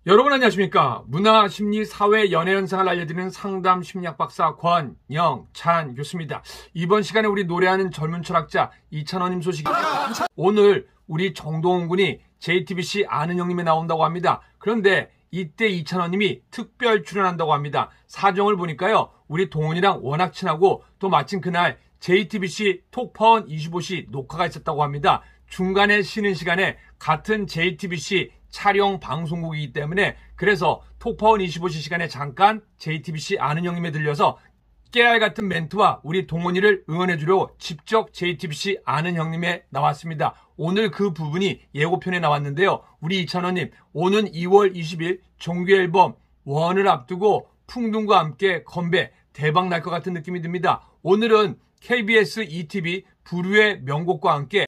여러분 안녕하십니까? 문화, 심리, 사회, 연애 현상을 알려드리는 상담 심리학 박사 권영찬 교수입니다. 이번 시간에 우리 노래하는 젊은 철학자 이찬원님 소식입니다. 오늘 우리 정동원 군이 JTBC 아는 형님에 나온다고 합니다. 그런데 이때 이찬원님이 특별 출연한다고 합니다. 사정을 보니까요, 우리 동원이랑 워낙 친하고 또 마침 그날 JTBC 톡파원 25시 녹화가 있었다고 합니다. 중간에 쉬는 시간에 같은 JTBC 촬영 방송국이기 때문에 그래서 톡파원 25시 시간에 잠깐 JTBC 아는 형님에 들려서 깨알 같은 멘트와 우리 동원이를 응원해주려 직접 JTBC 아는 형님에 나왔습니다. 오늘 그 부분이 예고편에 나왔는데요. 우리 이찬원님, 오는 2월 20일 정규 앨범 원을 앞두고 풍등과 함께 건배 대박 날 것 같은 느낌이 듭니다. 오늘은 KBS ETV 부류의 명곡과 함께